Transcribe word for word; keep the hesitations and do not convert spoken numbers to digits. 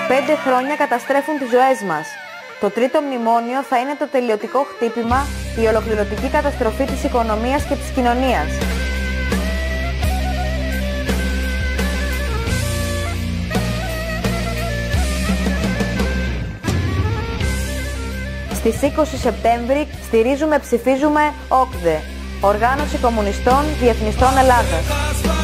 Πέντε χρόνια καταστρέφουν τις ζωές μας. Το τρίτο μνημόνιο θα είναι το τελειωτικό χτύπημα, η ολοκληρωτική καταστροφή της οικονομίας και της κοινωνίας. Στις είκοσι Σεπτέμβρη στηρίζουμε, ψηφίζουμε ΟΚΔΕ, Οργάνωση Κομμουνιστών Διεθνιστών Ελλάδας.